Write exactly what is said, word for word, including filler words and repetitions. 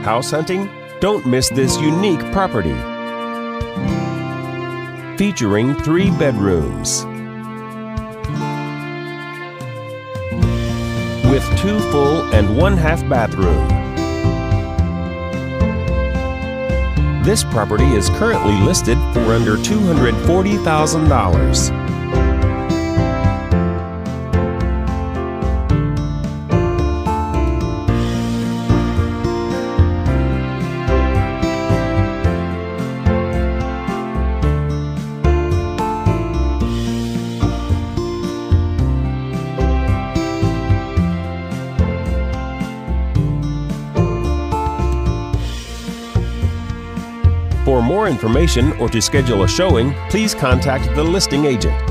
House hunting? Don't miss this unique property. Featuring three bedrooms with two full and one half bathroom. This property is currently listed for under two hundred forty thousand dollars. For more information or to schedule a showing, please contact the listing agent.